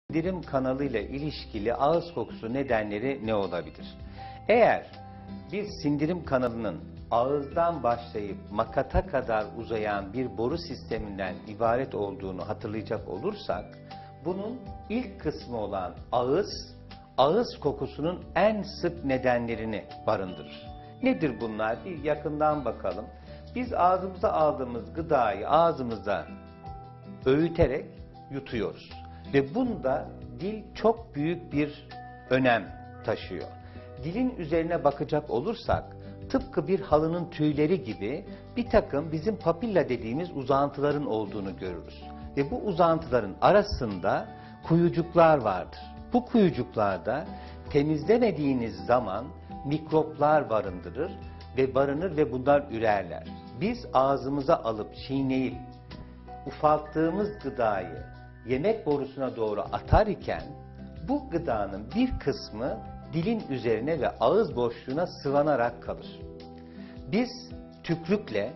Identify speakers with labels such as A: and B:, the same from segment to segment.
A: Sindirim kanalıyla ilişkili ağız kokusu nedenleri ne olabilir? Eğer bir sindirim kanalının ağızdan başlayıp makata kadar uzayan bir boru sisteminden ibaret olduğunu hatırlayacak olursak, bunun ilk kısmı olan ağız kokusunun en sık nedenlerini barındırır. Nedir bunlar? Bir yakından bakalım. Biz ağzımıza aldığımız gıdayı ağzımıza öğüterek yutuyoruz. Ve bunda dil çok büyük bir önem taşıyor. Dilin üzerine bakacak olursak, tıpkı bir halının tüyleri gibi bir takım bizim papilla dediğimiz uzantıların olduğunu görürüz. Ve bu uzantıların arasında kuyucuklar vardır. Bu kuyucuklarda temizlemediğiniz zaman mikroplar barınır ve bunlar ürerler. Biz ağzımıza alıp çiğneyip ufalttığımız gıdayı yemek borusuna doğru atar iken bu gıdanın bir kısmı dilin üzerine ve ağız boşluğuna sıvanarak kalır. Biz tükrükle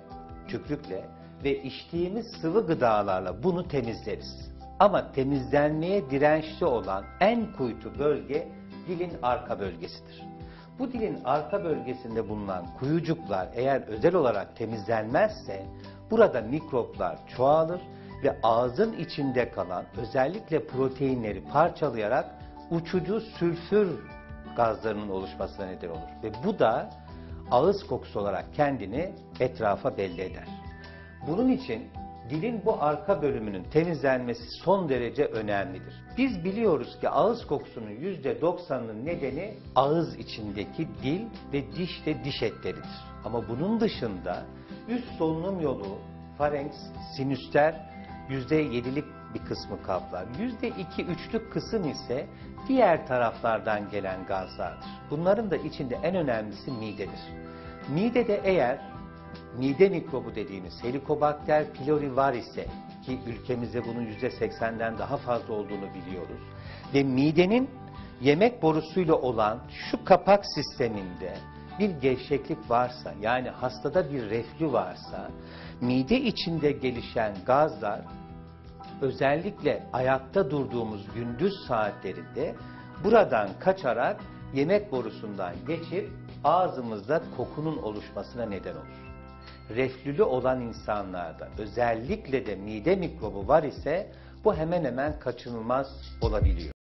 A: ve içtiğimiz sıvı gıdalarla bunu temizleriz. Ama temizlenmeye dirençli olan en kuytu bölge dilin arka bölgesidir. Bu dilin arka bölgesinde bulunan kuyucuklar eğer özel olarak temizlenmezse burada mikroplar çoğalır ve ağzın içinde kalan özellikle proteinleri parçalayarak uçucu sülfür gazlarının oluşmasına neden olur. Ve bu da ağız kokusu olarak kendini etrafa belli eder. Bunun için dilin bu arka bölümünün temizlenmesi son derece önemlidir. Biz biliyoruz ki ağız kokusunun %90'ının nedeni ağız içindeki dil ve diş etleridir. Ama bunun dışında üst solunum yolu, farenks, sinüster %7'lik bir kısmı kaplar. %2-3'lük kısım ise diğer taraflardan gelen gazlardır. Bunların da içinde en önemlisi midedir. Midede eğer mide mikrobu dediğimiz Helicobacter pylori var ise, ki ülkemizde bunun %80'den daha fazla olduğunu biliyoruz, ve midenin yemek borusuyla olan şu kapak sisteminde bir gevşeklik varsa, yani hastada bir reflü varsa, mide içinde gelişen gazlar özellikle ayakta durduğumuz gündüz saatlerinde buradan kaçarak yemek borusundan geçip ağzımızda kokunun oluşmasına neden olur. Reflülü olan insanlarda özellikle de mide mikrobu var ise bu hemen hemen kaçınılmaz olabiliyor.